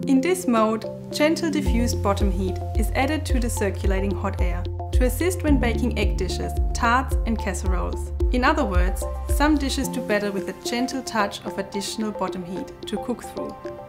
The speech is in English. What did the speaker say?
In this mode, gentle diffused bottom heat is added to the circulating hot air to assist when baking egg dishes, tarts and casseroles. In other words, some dishes do better with a gentle touch of additional bottom heat to cook through.